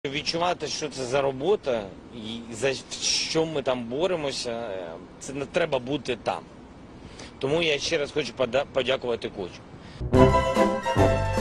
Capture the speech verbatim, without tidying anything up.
Відчувати, що це за робота і за що ми там боремося, це не треба бути там. Тому я ще раз хочу подякувати коучу.